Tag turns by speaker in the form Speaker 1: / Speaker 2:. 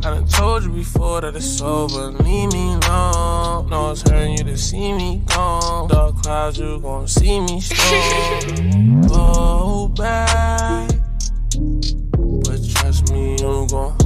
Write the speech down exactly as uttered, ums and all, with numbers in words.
Speaker 1: I done told you before that it's over, leave me alone. No, it's hurting you to see me gone. Dark clouds, you gon' see me strong. Go back, but trust me, you gon'